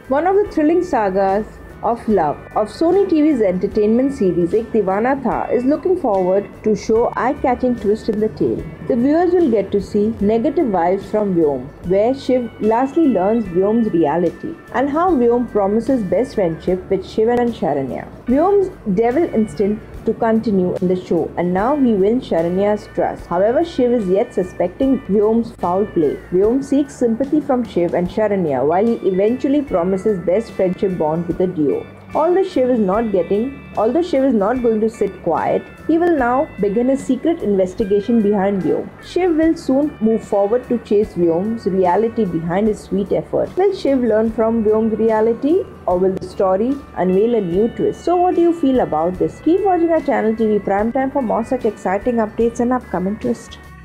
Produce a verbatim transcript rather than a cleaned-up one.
One of the thrilling sagas of love of Sony T V's entertainment series Ek Deewana Tha is looking forward to show eye-catching twist in the tale. The viewers will get to see negative vibes from Vyom, where Shiv lastly learns Vyom's reality, and how Vyom promises best friendship with Shiv and Sharanya. Vyom's devil instinct to continue in the show, and now he wins Sharanya's trust. However, Shiv is yet suspecting Vyom's foul play. Vyom seeks sympathy from Shiv and Sharanya while he eventually promises best friendship bond with the duo. Although Shiv is not getting, although Shiv is not going to sit quiet, he will now begin a secret investigation behind Vyom. Shiv will soon move forward to chase Vyom's reality behind his sweet effort. Will Shiv learn from Vyom's reality, or will the story unveil a new twist? So what do you feel about this? Keep watching our channel T V Prime Time for more such exciting updates and upcoming twists.